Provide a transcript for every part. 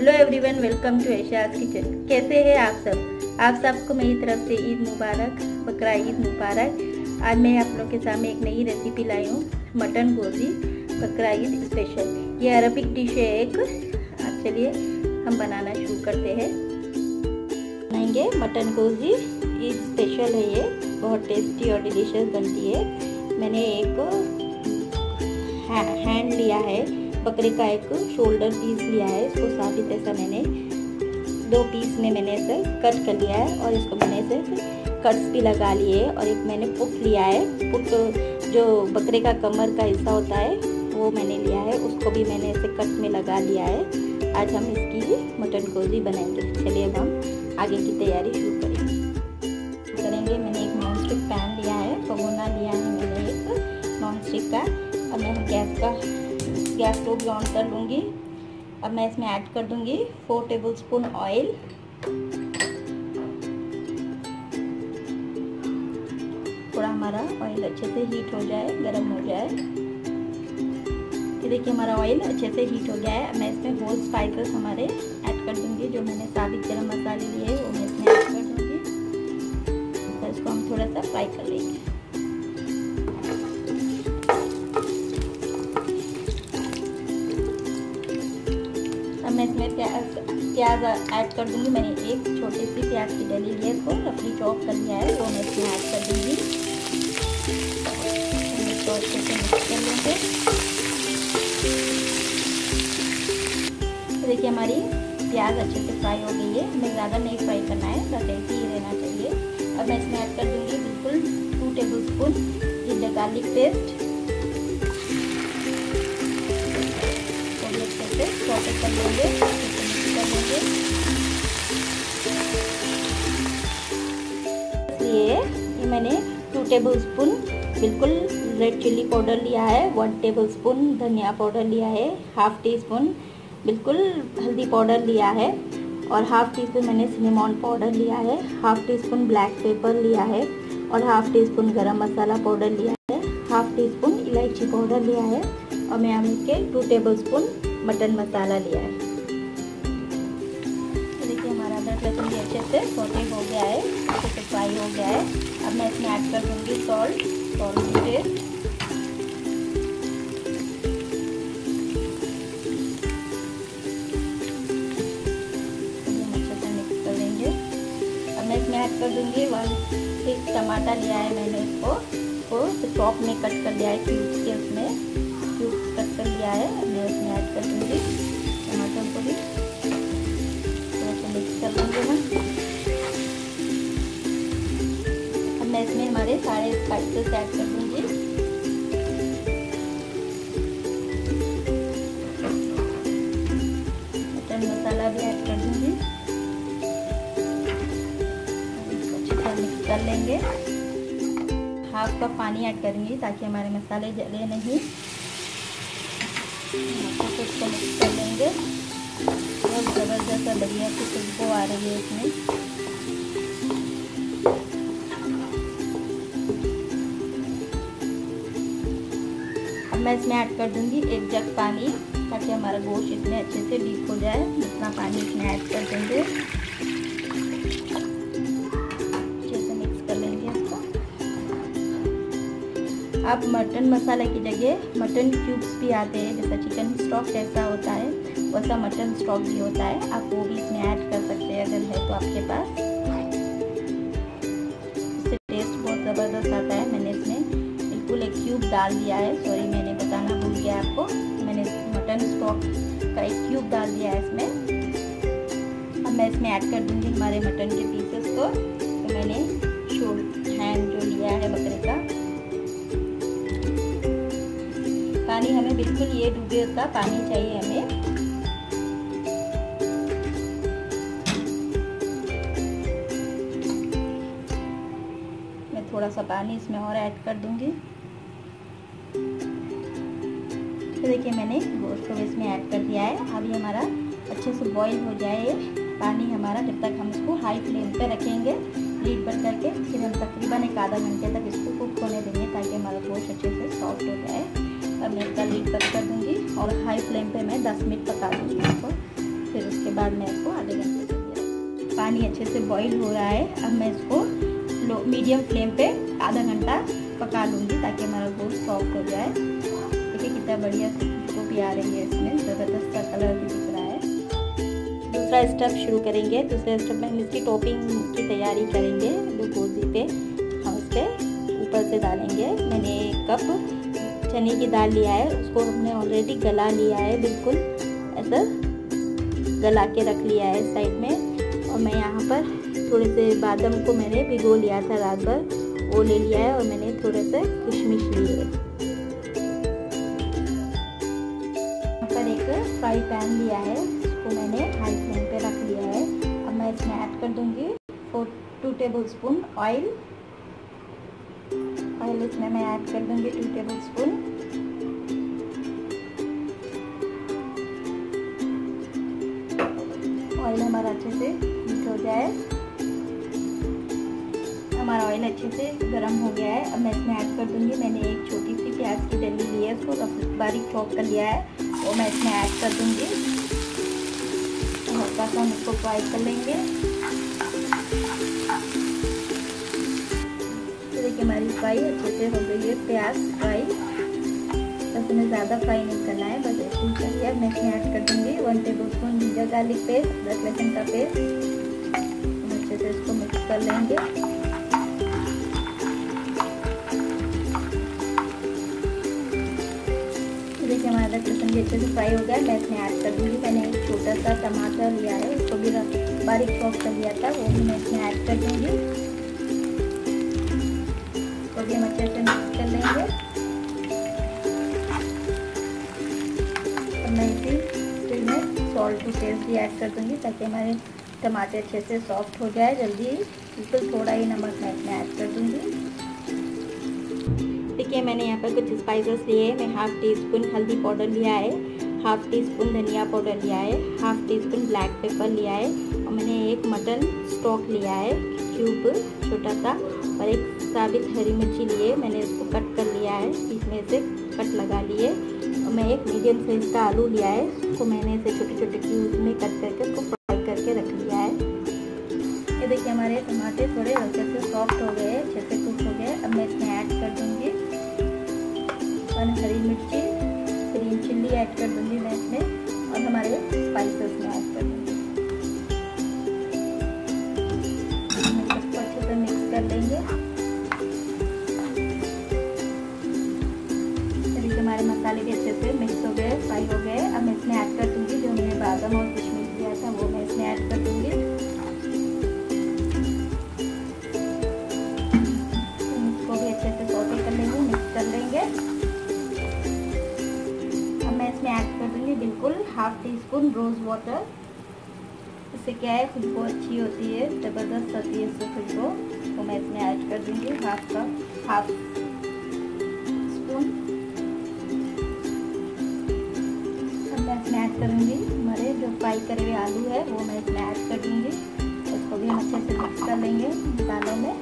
Hello everyone, welcome to Aisha's kitchen. कैसे हैं आप सब? आप सबको मेरी तरफ से ईद मुबारक, बकरा ईद मुबारक। आज मैं आप लोग के सामने एक नई रेसिपी लाई हूँ, मटन गोजी बकरा ईद स्पेशल। ये अरबिक डिश है एक। चलिए हम बनाना शुरू करते हैं। बनाएंगे मटन गोजी ईद स्पेशल है। ये बहुत टेस्टी और डिलीशियस बनती है। मैंने एक हैंड लिया है बकरे का, एक शोल्डर पीस लिया है। इसको साबित ऐसा मैंने 2 पीस में मैंने इसे कट कर लिया है और इसको मैंने इसे कट्स भी लगा लिए। और एक मैंने पुट लिया है। पुट जो बकरे का कमर का हिस्सा होता है वो मैंने लिया है, उसको भी मैंने इसे कट में लगा लिया है। आज हम इसकी मटन गोजी बनाएंगे। चलिए अब हम आगे की तैयारी शुरू करेंगे। मैंने एक नॉन स्टिक पैन लिया है, भगोना लिया है मैंने एक नॉन स्टिक का। अब मैं गैस को भी ऑन कर लूँगी। अब मैं इसमें ऐड कर दूँगी 4 टेबलस्पून ऑयल। थोड़ा हमारा ऑयल अच्छे से हीट हो जाए, गर्म हो जाए। ये देखिए हमारा ऑयल अच्छे से हीट हो गया है। अब मैं इसमें होल स्पाइसेस हमारे ऐड कर दूँगी। जो मैंने साबित गरम मसाले लिए हैं वो मैं इसमें ऐड कर दूँगी। तो इसको हम थोड़ा सा फ्राई कर लेंगे। मैं इसमें प्याज ऐड कर दूंगी। मैंने एक छोटी सी प्याज की डली ली है, इसको रफली चॉप कर लिया है, वो मैं इसमें ऐड कर दूंगी। इसको अच्छे से मिक्स कर लेंगे। तो देखिए हमारी प्याज अच्छे से फ्राई हो गई है। हमें ज़्यादा नहीं फ्राई करना है, बस ऐसे ही रहना चाहिए। अब मैं इसमें ऐड कर दूंगी बिल्कुल 2 tablespoon ginger garlic paste. Saute कर लेंगे, इसलिए ये मैंने 2 टेबलस्पून बिल्कुल रेड चिल्ली पाउडर लिया है, 1 टेबलस्पून धनिया पाउडर लिया है, 1/2 टीस्पून बिल्कुल हल्दी पाउडर लिया है और 1/2 टीस्पून मैंने सिनेमॉन पाउडर लिया है, 1/2 टीस्पून ब्लैक पेपर लिया है और 1/2 टीस्पून गरम मसाला पाउडर लिया है, 1/2 टीस्पून इलायची पाउडर लिया है और मैं इसके 2 टेबलस्पून मटन मसाला लिया है। तो देखिए हमारा अदरक लहसुन भी अच्छे से सौटे हो गया है, अच्छे से फ्राई हो गया है। अब मैं इसमें ऐड कर दूंगी सॉल्ट टेस्ट। अच्छे से मिक्स कर लेंगे। अब मैं इसमें ऐड कर दूंगी 1 टमाटर लिया है मैंने, इसको चॉप में कट कर लिया है, क्यूब्स के उसमें क्यूब्स कट कर लिया है। मैं उसमें ऐड कर दूंगी टमाटर को भी थोड़ा सा मिक्स कर लूँगी मैं। अब मैं इसमें हमारे सारे स्पाइसेस ऐड कर दूंगी। मटन मसाला भी ऐड कर दूंगी। इसको अच्छे से मिक्स कर लेंगे। 1/2 कप पानी ऐड करेंगे ताकि हमारे मसाले जले नहीं। इसको मिक्स कर लेंगे। बहुत ज़बरदस्त और बढ़िया सी खुशबू आ रही है इसमें। अब मैं इसमें ऐड कर दूंगी 1 जग पानी ताकि हमारा गोश्त इसमें अच्छे से डीप हो जाए। इतना पानी इसमें ऐड कर देंगे, अच्छे से मिक्स कर लेंगे इसको। आप मटन मसाला की जगह मटन क्यूब्स भी आते हैं, जैसा चिकन स्टॉक जैसा होता है वैसा मटन स्टॉक भी होता है, आप वो भी इसमें ऐड कर सकते हैं अगर है तो आपके पास। इससे टेस्ट बहुत ज़बरदस्त आता है। मैंने इसमें बिल्कुल 1 क्यूब डाल दिया है, सॉरी मैंने बताना भूल गया आपको। मैंने मटन स्टॉक का 1 क्यूब डाल दिया है इसमें। अब मैं इसमें ऐड कर दूँगी हमारे मटन के पीसेस को। तो मैंने हैंड जो लिया है बकरे का। पानी हमें बिल्कुल ये डूबे का पानी चाहिए हमें। मैं थोड़ा सा पानी इसमें और ऐड कर दूंगी। तो देखिए मैंने गोश्त को इसमें ऐड कर दिया है। अब ये हमारा अच्छे से बॉईल हो जाए पानी हमारा, जब तक हम इसको हाई फ्लेम पे रखेंगे लीड बंद करके। फिर हम तकरीबन 1 आधा घंटे तक इसको कुक होने देंगे ताकि हमारा गोश्त अच्छे से सॉफ्ट हो जाए। अब मैं इसका लीड बंद कर दूंगी और हाई फ्लेम पे मैं 10 मिनट पका दूंगी इसको। फिर उसके बाद मैं इसको आधे घंटे के लिए, पानी अच्छे से बॉईल हो रहा है। अब मैं इसको मीडियम फ्लेम पे आधा घंटा पका लूँगी ताकि हमारा गोश्त सॉफ्ट हो जाए। देखिए कितना बढ़िया खुशबू भी आ रही है, इसमें ज़बरदस्त सा कलर भी दिख रहा है। दूसरा स्टेप शुरू करेंगे। दूसरे स्टेप में हम इसकी टॉपिंग की तैयारी करेंगे। गोश्त पे हम इसके ऊपर से डालेंगे। मैंने 1 कप चने की दाल लिया है, उसको हमने ऑलरेडी गला लिया है, बिल्कुल ऐसा गला के रख लिया है साइड में। और मैं यहाँ पर थोड़े से बादाम को मैंने भिगो लिया था रात भर, वो ले लिया है। और मैंने थोड़े से किशमिश लिए। यहाँ पर एक फ्राई पैन लिया है, उसको मैंने हाई फ्लेम पे रख लिया है। अब मैं इसमें ऐड कर दूंगी 2 टेबलस्पून ऑयल। इसमें मैं ऐड कर दूंगी 2 टेबलस्पून। ऑयल हमारा अच्छे से हीट हो जाए। हमारा ऑयल अच्छे से गर्म हो गया है। अब मैं इसमें ऐड कर दूंगी, मैंने एक छोटी सी प्याज की डली ली है, उसको बारीक चॉप कर लिया है, वो मैं इसमें ऐड कर दूंगी। हल्का सा हम इसको फ्राई कर लेंगे। देखिए हमारी फ्राई अच्छे से हो गई है, प्याज फ्राई। बस हमें ज़्यादा फ्राई नहीं करना है, बस ऐसे ही चाहिए। अब मैं इसमें ऐड कर दूंगी 1 टेबलस्पून जिंजर गार्लिक पेस्ट, अदरक लहसुन का पेस्ट। हम अच्छे से इसको मिक्स कर लेंगे। देखिए हमारा अदरक लहसुन भी अच्छे से फ्राई हो गया। मैं इसमें ऐड कर दूंगी, मैंने एक छोटा सा टमाटर लिया है, उसको भी बारीक चॉप कर लिया था, वो भी मैं इसमें ऐड कर दूंगी। तो भी हम अच्छे से मिक्स कर लेंगे। अब मैं इसी में सॉल्ट टू टेस्ट भी ऐड कर दूंगी ताकि हमारे टमाटर अच्छे से सॉफ्ट हो जाए जल्दी। बिल्कुल थोड़ा ही नमक मैं इसमें ऐड कर दूंगी। देखिए मैंने यहाँ पर कुछ स्पाइसेस लिए हैं। मैं 1/2 टीस्पून हल्दी पाउडर लिया है, 1/2 टीस्पून धनिया पाउडर लिया है, 1/2 टीस्पून ब्लैक पेपर लिया है, और मैंने एक मटन स्टॉक लिया है क्यूब छोटा सा, और एक साबित हरी मिर्ची लिए। मैंने इसको कट कर लिया है, बीच में से कट लगा लिए। और मैं एक मीडियम साइज का आलू लिया है, उसको मैंने इसे छोटे छोटे क्यूब में कट करके उसको फ्राई करके रख लिया है। ये देखिए हमारे टमाटर थोड़े हल्के से सॉफ्ट हो गए, अच्छे से कुक हो गए। अब मैं इसमें ऐड कर दूंगी 1 हरी मिर्ची, ग्रीन चिल्ली ऐड कर दूंगी मैं इसमें, और हमारे स्पाइसेस में ऐड कर दूंगी। इसको अच्छे से मिक्स कर लेंगे। देखिए हमारे मसाले भी अच्छे से मिक्स हो गए, फ्राई हो गए। अब मैं इसमें ऐड कर दूंगी जो हमने बादाम और किशमिश लिया था, वो मैं इसमें ऐड कर दूंगी। इसको भी अच्छे से सौटे कर लेंगे, मिक्स कर लेंगे। इसमें ऐड कर दूंगी बिल्कुल 1/2 टीस्पून रोज़ वाटर। इससे क्या है, खुशबू अच्छी होती है, ज़बरदस्त होती है इससे खुशबू। तो मैं इसमें ऐड कर दूंगी 1/2 स्पून। अब मैं इसमें ऐड करूंगी हमारे जो फ्राई करे हुए आलू है, वो मैं इसमें ऐड कर दूंगी। इसको भी हम अच्छे से मिक्स कर लेंगे मसालों में।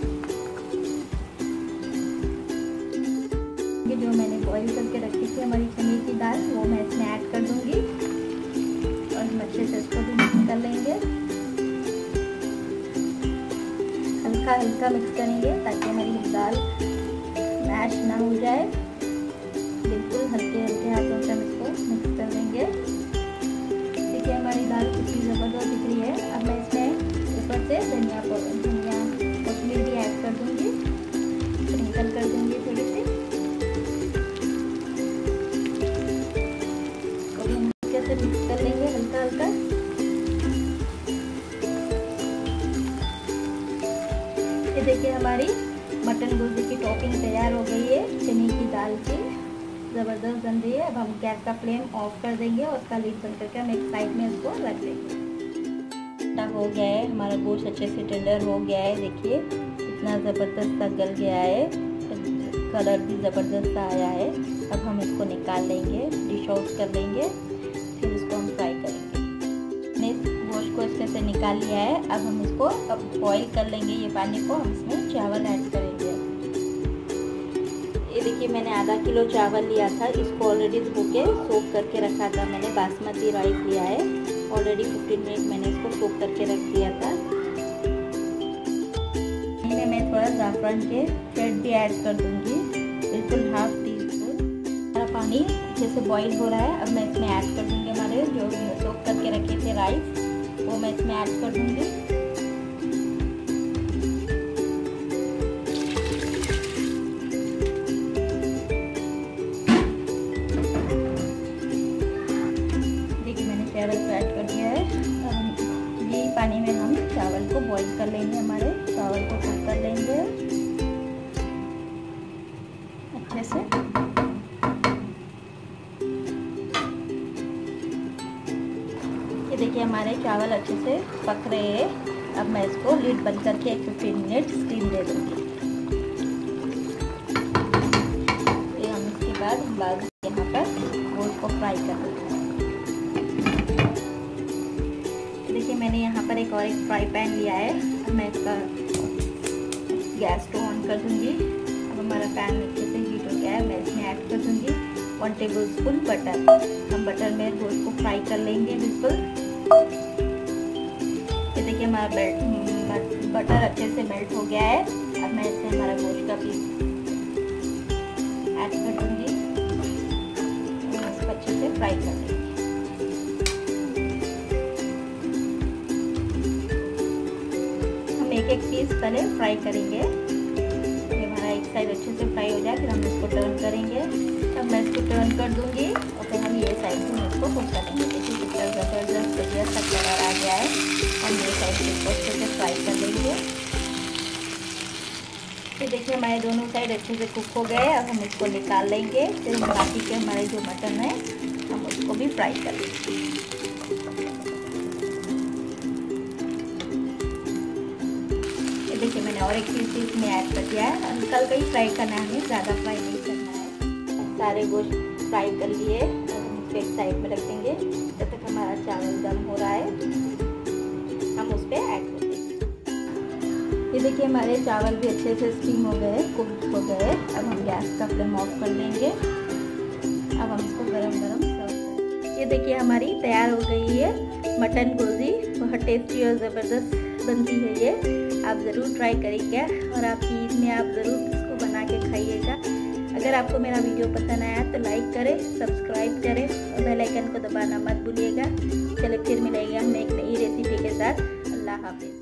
जो मैंने बॉईल करके रखी थी हमारी चने की दाल, वो मैं इसमें ऐड कर दूंगी, और हम अच्छे से इसको भी मिक्स कर लेंगे। हल्का हल्का मिक्स करेंगे ताकि हमारी दाल मैश ना हो जाए। बिल्कुल हल्के हल्के हाथों से हम इसको मिक्स कर लेंगे। देखिए हमारी दाल कितनी ज़बरदस्त दिख रही है। अब मैं इसमें ऊपर से धनिया कोथिमीर भी ऐड कर दूंगी, स्प्रिंकल कर दूंगी थोड़ी सी। मिक्स कर लेंगे हल्का हल्का। ये देखिए हमारी मटन गोश्त की टॉपिंग तैयार हो गई है चने की दाल की, ज़बरदस्त बन रही है। अब हम गैस का फ्लेम ऑफ कर देंगे और उसका लीड बंद करके हम एक साइड में इसको रख देंगे। हो गया है हमारा गोश्त, अच्छे से टेंडर हो गया है। देखिए इतना ज़बरदस्त सा गल गया है, कलर भी ज़बरदस्त आया है। अब हम इसको निकाल लेंगे, डिश आउट कर लेंगे, फिर इसको हम फ्राई करेंगे। मैंने गोश्त को इसमें से निकाल लिया है। अब हम इसको बॉईल कर लेंगे, ये पानी को हम इसमें चावल ऐड करेंगे। ये देखिए मैंने आधा किलो चावल लिया था, इसको ऑलरेडी धो के सोक करके रखा था मैंने। बासमती राइस लिया है, ऑलरेडी 15 मिनट मैंने इसको सोक करके रख दिया था। इसमें मैं थोड़ा ज़ाफ़रान के थ्रेड भी ऐड कर दूंगी, बिल्कुल हाफ टी स्पून। हमारा पानी अच्छे से बॉईल हो रहा है। अब मैं इसमें ऐड कर दूंगी हमारे जो सोक करके रखे थे राइस, वो मैं इसमें ऐड कर दूंगी। चावल को ऐड कर दिया है। ये पानी में हम चावल को बॉईल कर लेंगे, हमारे चावल को कुक कर लेंगे अच्छे से। ये देखिए हमारे चावल अच्छे से पक रहे हैं। अब मैं इसको लिड बंद करके 15 मिनट स्टीम दे दूँगी। फिर हम इसके बाद यहाँ पर गोश्त को फ्राई कर देंगे। देखिए मैंने यहाँ पर एक फ्राई पैन लिया है। अब मैं इसका गैस को ऑन कर दूँगी। अब हमारा पैन अच्छे से हीट हो गया है। मैं इसमें ऐड कर दूँगी 1 टेबलस्पून बटर। हम बटर में गोश्त को फ्राई कर लेंगे बिल्कुल। ये देखिए हमारा बटर अच्छे से मेल्ट हो गया है। अब मैं इसमें हमारा गोश्त का पीस ऐड कर दूँगी और इसको अच्छे से फ्राई कर लेंगे। एक पीस पहले फ्राई करेंगे। हमारा एक साइड अच्छे से फ्राई हो जाए फिर हम इसको टर्न करेंगे। अब मैं इसको टर्न कर दूंगी और फिर हम ये साइड से इसको कुक करेंगे। देखिए कितना ज़बरदस्त बढ़िया सा कलर आ गया है। हम ये साइड से इसको अच्छे से फ्राई कर लेंगे। फिर देखिए हमारे दोनों साइड अच्छे से कुक हो गए। अब हम इसको निकाल लेंगे। फिर हम बाकी के हमारे जो मटन है हम उसको भी फ्राई कर लेंगे। देखिए मैंने और एक पीस इसमें ऐड कर दिया है। हल्का ही फ्राई करना है, हमें ज़्यादा फ्राई नहीं करना है। सारे गोश्त फ्राई कर लिए। अब हम इसको एक साइड में रख देंगे। जब तक हमारा चावल दम हो रहा है हम उस पर ऐड कर देंगे। ये देखिए हमारे चावल भी अच्छे से स्टीम हो गए, कुक हो गए। अब हम गैस का फ्लेम ऑफ कर देंगे। अब हम इसको गरम गरम सर्व करेंगे। ये देखिए हमारी तैयार हो गई है मटन गोजी। बहुत टेस्टी और ज़बरदस्त बनती है ये। आप ज़रूर ट्राई करिएगा और आपकी ईद में आप ज़रूर इसको बना के खाइएगा। अगर आपको मेरा वीडियो पसंद आया तो लाइक करें, सब्सक्राइब करें और बेल आइकन को दबाना मत भूलिएगा। चलिए फिर मिलेंगे हम एक नई रेसिपी के साथ। अल्लाह हाफिज़।